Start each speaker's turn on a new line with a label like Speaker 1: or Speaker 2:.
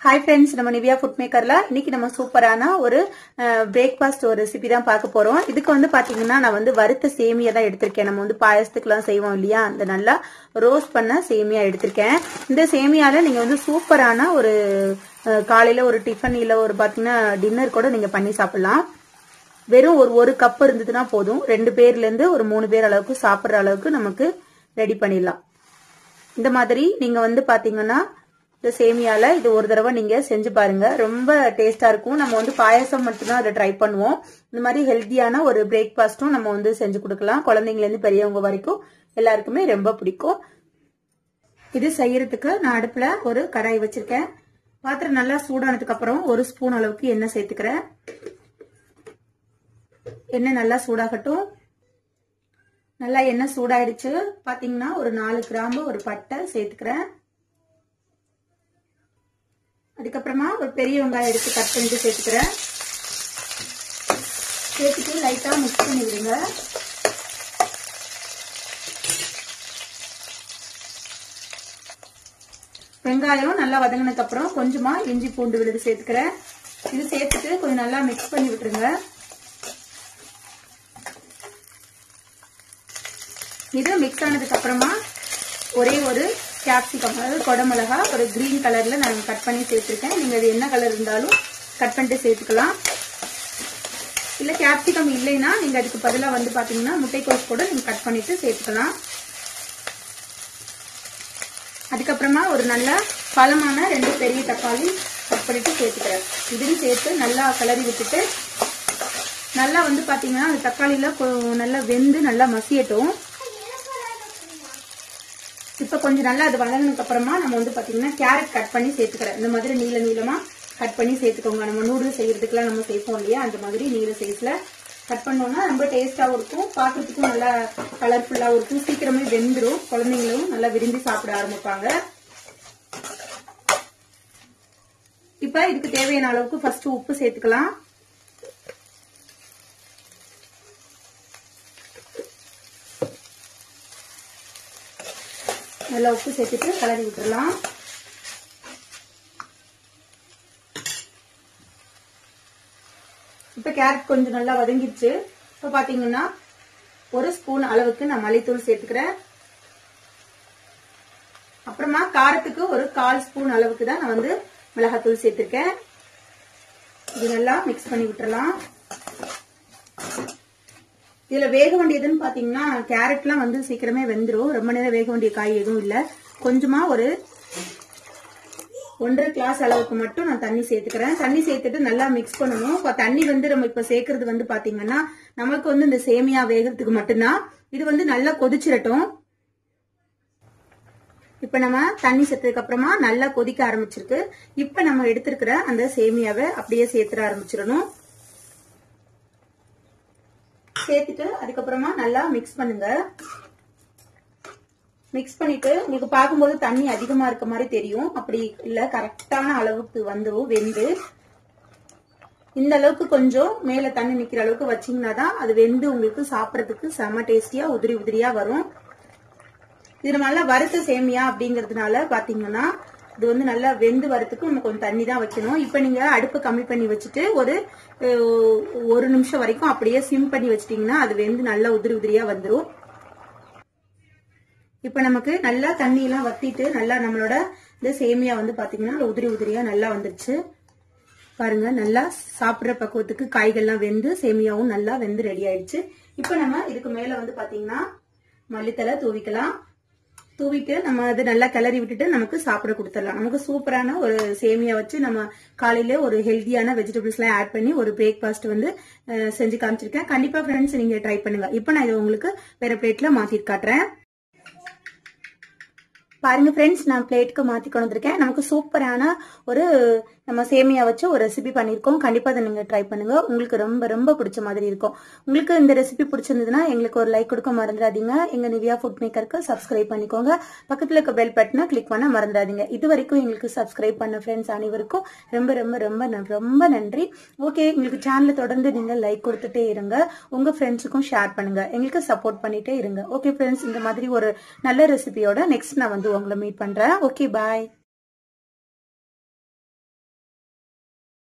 Speaker 1: हाय friends நம்ம Niviya food மேக்கர்ல இன்னைக்கு நம்ம சூப்பரான ஒரு பிரேக்பாஸ்ட் ஒரு ரெசிபி தான் பார்க்க போறோம். இதுக்கு வந்து பாத்தீங்கன்னா நான் வந்து வறுத்த சேமியா தான் எடுத்திருக்கேன். நம்ம வந்து பாயாசத்துக்குலாம் செய்வோம் இல்லையா, அந்த நல்லா ரோஸ்ட் பண்ண சேமியா எடுத்திருக்கேன். இந்த சேமியால நீங்க வந்து சூப்பரான ஒரு காலையில ஒரு டிஃபன் இல்ல ஒரு பாத்தீங்கன்னா டின்னர் கூட நீங்க பண்ணி சாப்பிடலாம். வெறும் ஒரு கப் இருந்ததுன்னா போதும். 2 பேர்ல இருந்து ஒரு 3 பேர் அளவுக்கு சாப்பிடுற அளவுக்கு நமக்கு ரெடி பண்ணிடலாம். இந்த மாதிரி நீங்க வந்து பாத்தீங்கன்னா இந்த சேமியால இது ஒரு தடவை நீங்க செஞ்சு பாருங்க, ரொம்ப டேஸ்டா இருக்கும். நம்ம வந்து பாயாசம் மட்டும்தான் அதை ட்ரை பண்ணுவோம். இந்த மாதிரி ஹெல்த்தியான ஒரு பிரேக்பாஸ்டும் நம்ம வந்து செஞ்சு கொடுக்கலாம். குழந்தைங்கல இருந்து பெரியவங்க வரைக்கும் எல்லாருக்குமே ரொம்ப பிடிக்கும். இது செய்யறதுக்கு நான் அடுப்புல ஒரு கடாய் வச்சிருக்கேன். பாத்திரம் நல்லா சூடானதுக்கு அப்புறம் 1 ஸ்பூன் அளவுக்கு எண்ணெய் சேர்த்துக்கிறேன். எண்ணெய் நல்லா சூடாகட்டும். நல்லா எண்ணெய் சூடாயிடுச்சு. பாத்தீங்கன்னா ஒரு 4 கிராம்பு ஒரு பட்டை சேர்த்துக்கிறேன். அதுக்கப்புறமா ஒரு பெரிய வெங்காயம் எடுத்து கட் பண்ணிட்டு சேர்த்துக்கிறேன். சேர்த்துட்டு லைட்டா மிக்ஸ் பண்ணி விடுங்க. வெங்காயம் நல்லா வதங்கினதுக்கு அப்புறம் கொஞ்சமா இஞ்சி பூண்டு விழுது சேர்த்துக்கிறேன். இது சேர்த்துட்டு கொஞ்சம் நல்லா மிக்ஸ் பண்ணி விட்டுருங்க. இது மிக்ஸ் ஆனதுக்கு அப்புறமா ஒரே ஒரு கேப்சிகம், அதாவது கொடமிளகா ஒரு கிரீன் கலர்ல நான் கட் பண்ணி சேர்த்திருக்கேன். நீங்க அது என்ன கலர் இருந்தாலும் கட் பண்ணிட்டு சேர்த்துக்கலாம். இல்ல கேப்சிகம் இல்லைன்னா நீங்க அதுக்கு பதிலா வந்து பாத்தீங்கன்னா முட்டைக்கோஸ் கூட நீங்க கட் பண்ணிட்டு சேர்த்துக்கலாம். அதுக்கப்புறமா ஒரு நல்ல பழமான 2 பெரிய தக்காளி கட் பண்ணிட்டு சேர்த்துக்கிறேன். இதையும் சேர்த்து நல்லா கிளறி விட்டுட்டு நல்லா வந்து பாத்தீங்கன்னா அந்த தக்காளியில நல்லா வெந்து நல்லா மசியட்டும். இப்ப கொஞ்சம் நல்லா அது வளர்ந்ததுக்கு அப்புறமா நம்ம வந்து பாத்தீங்கன்னா கேரட் கட் பண்ணி சேர்த்துக்கிறேன். இந்த மாதிரி நீள நீளமா கட் பண்ணி சேர்த்துக்கோங்க. நம்ம நூடுல்ஸ் செய்யறதுக்குலாம் நம்ம சேர்ப்போம் இல்லையா, அந்த மாதிரி நீள சைஸ்ல கட் பண்ணோம்னா ரொம்ப டேஸ்டாவும் இருக்கும், பாக்குறதுக்கும் நல்லா கலர்ஃபுல்லாவும் இருக்கும், சீக்கிரமே வெந்துடும், குழந்தைங்களும் நல்லா விரும்பி சாப்பிட ஆரம்பிப்பாங்க. இப்ப இதுக்கு தேவையான அளவுக்கு ஃபர்ஸ்ட் உப்பு சேர்த்துக்கலாம். நல்லா உப்பு சேர்த்துட்டு கலரி விட்டுறலாம். இப்ப கேரட் கொஞ்சம் நல்லா வதங்கிடுச்சு. இப்ப பாத்தீங்கன்னா 1 ஸ்பூன் அளவுக்கு நான் மல்லித்தூள் சேர்த்துக்கிறேன். அப்புறமா காரத்துக்கு ஒரு 1/4 ஸ்பூன் அளவுக்கு தான் நான் வந்து மிளகாத்தூள் சேர்த்திருக்கேன். இது நல்லா மிக்ஸ் பண்ணி விட்டுறலாம். இதுல வேக வேண்டியதுன்னு பாத்தீங்கன்னா கேரட்லாம் வந்து சீக்கிரமே வெந்துடும். ரொம்ப நேரம் வேக வேண்டிய காய் எதுவும் இல்ல. கொஞ்சமா ஒரு 1.5 கிளாஸ் அளவுக்கு மட்டும் நான் தண்ணி சேர்த்துக்கிறேன். தண்ணி சேர்த்துட்டு நல்லா மிக்ஸ் பண்ணணும். தண்ணி வந்து நம்ம இப்ப சேர்க்கறது வந்து பாத்தீங்கன்னா நமக்கு வந்து இந்த சேமியா வேகிறதுக்கு மட்டும்தான். இது வந்து நல்லா கொதிச்சிடட்டும். இப்ப நம்ம தண்ணி சேர்த்ததுக்கு அப்புறமா நல்லா கொதிக்க ஆரம்பிச்சிருக்கு. இப்ப நம்ம எடுத்திருக்கிற அந்த சேமியாவை அப்படியே சேர்த்துட ஆரம்பிச்சிடணும். சேர்த்துட்டு அதுக்கப்புறமா நல்லா மிக்ஸ் பண்ணுங்க. மிக்ஸ் பண்ணிட்டு உங்களுக்கு பார்க்கும்போது தண்ணி அதிகமா இருக்க மாதிரி தெரியும். அப்படி இல்ல, கரெக்டான அளவுக்கு வந்துடும் வெந்து. இந்த அளவுக்கு கொஞ்சம் மேல தண்ணி நிக்கிற அளவுக்கு வச்சீங்கன்னா தான் அது வெந்து உங்களுக்கு சாப்பிடறதுக்கு செம டேஸ்டியா உதிரி உதிரியா வரும். இது நல்லா வறுத்த சேமியா அப்படிங்கறதுனால பாத்தீங்கன்னா இது வந்து நல்லா வெந்து வரதுக்கு நம்ம கொஞ்சம் தண்ணி தான் வைக்கணும். இப்ப நீங்க அடுப்பு கம்மி பண்ணி வச்சுட்டு ஒரு நிமிஷம் வரைக்கும் அப்படியே சிம் பண்ணி வச்சிட்டீங்கன்னா அது வெந்து நல்லா உதிரி உதிரியா வந்துடும். இப்ப நமக்கு நல்லா தண்ணி எல்லாம் வத்திட்டு நல்லா நம்மளோட இந்த சேமியா வந்து பாத்தீங்கன்னா உதிரி உதிரியா நல்லா வந்துருச்சு. பாருங்க, நல்லா சாப்பிடுற பக்குவத்துக்கு காய்கள்லாம் வெந்து சேமியாவும் நல்லா வெந்து ரெடி ஆயிடுச்சு. இப்ப நம்ம இதுக்கு மேல வந்து பாத்தீங்கன்னா மல்லித்தலை தூவிக்கலாம். தூவிட்டு நம்ம அது நல்லா கிளறி விட்டுட்டு நமக்கு சாப்பிட கொடுத்துடலாம். நமக்கு சூப்பரான ஒரு சேமியா வச்சு நம்ம காலையில ஒரு ஹெல்தியான வெஜிடபிள்ஸ் எல்லாம் ஆட் பண்ணி ஒரு பிரேக்பாஸ்ட் வந்து செஞ்சு காமிச்சிருக்கேன். கண்டிப்பா ஃப்ரெண்ட்ஸ் நீங்க ட்ரை பண்ணுங்க. இப்ப நான் இதை உங்களுக்கு வேற பிளேட்ல மாத்தி காட்டுறேன். பாருங்க ஃப்ரெண்ட்ஸ், நான் பிளேட்டுக்கு மாத்தி கொண்டு வந்திருக்கேன். நமக்கு சூப்பரான ஒரு நம்ம சேமியா வச்சு ஒரு ரெசிபி பண்ணிருக்கோம். கண்டிப்பா அதை நீங்க ட்ரை பண்ணுங்க. உங்களுக்கு ரொம்ப ரொம்ப பிடிச்ச மாதிரி இருக்கும். உங்களுக்கு இந்த ரெசிபி பிடிச்சிருந்ததுன்னா எங்களுக்கு ஒரு லைக் கொடுக்க மறந்துடாதீங்க. எங்க நிவியா ஃபுட் மேக்கருக்கு சப்ஸ்கிரைப் பண்ணிக்கோங்க. பக்கத்துல இருக்க பெல் பட்டனை கிளிக் பண்ண மறந்துடாதீங்க. இது வரைக்கும் எங்களுக்கு சப்ஸ்கிரைப் பண்ண ஃப்ரெண்ட்ஸ் அனைவருக்கும் ரொம்ப ரொம்ப ரொம்ப ரொம்ப நன்றி. ஓகே, எங்களுக்கு சேனலை தொடர்ந்து நீங்க லைக் கொடுத்துட்டே இருங்க. உங்க ஃப்ரெண்ட்ஸுக்கும் ஷேர் பண்ணுங்க. எங்களுக்கு சப்போர்ட் பண்ணிட்டே இருங்க. ஓகே ஃப்ரெண்ட்ஸ், இந்த மாதிரி ஒரு நல்ல ரெசிபியோட நெக்ஸ்ட் நான் வந்து உங்களை மீட் பண்றேன். ஓகே, பாய்.